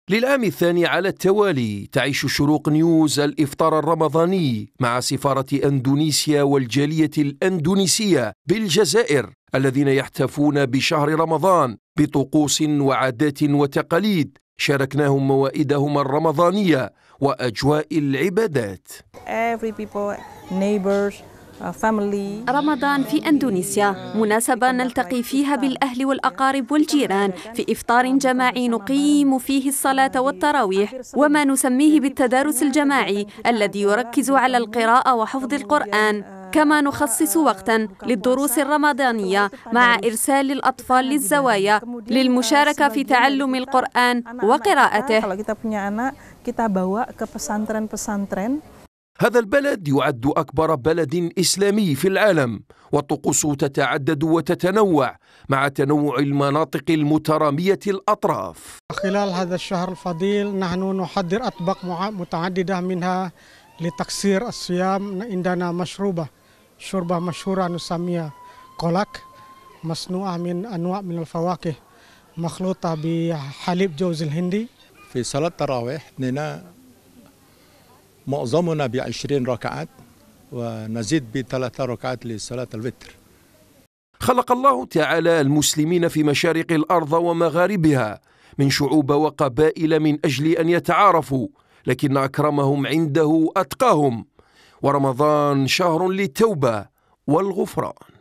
للعام الثاني على التوالي تعيش شروق نيوز الإفطار الرمضاني مع سفارة أندونيسيا والجالية الأندونيسية بالجزائر الذين يحتفون بشهر رمضان بطقوس وعادات وتقاليد شاركناهم موائدهم الرمضانية وأجواء العبادات. رمضان في أندونيسيا مناسبة نلتقي فيها بالأهل والأقارب والجيران في إفطار جماعي نقيم فيه الصلاة والتراويح وما نسميه بالتدارس الجماعي الذي يركز على القراءة وحفظ القرآن، كما نخصص وقتا للدروس الرمضانية مع إرسال الأطفال للزوايا للمشاركة في تعلم القرآن وقراءته. هذا البلد يعد أكبر بلد إسلامي في العالم، والطقوس تتعدد وتتنوع مع تنوع المناطق المترامية الأطراف. خلال هذا الشهر الفضيل نحن نحضر أطباق متعددة منها لتقصير الصيام. عندنا مشروبة شوربة مشهورة نسميها كولاك، مصنوعة من أنواع من الفواكه مخلوطة بحليب جوز الهندي. في صلاة التراويح معظمنا ب20 ركعات ونزيد ب3 ركعات لصلاة الوتر. خلق الله تعالى المسلمين في مشارق الأرض ومغاربها من شعوب وقبائل من أجل أن يتعارفوا، لكن أكرمهم عنده أتقاهم، ورمضان شهر للتوبة والغفران.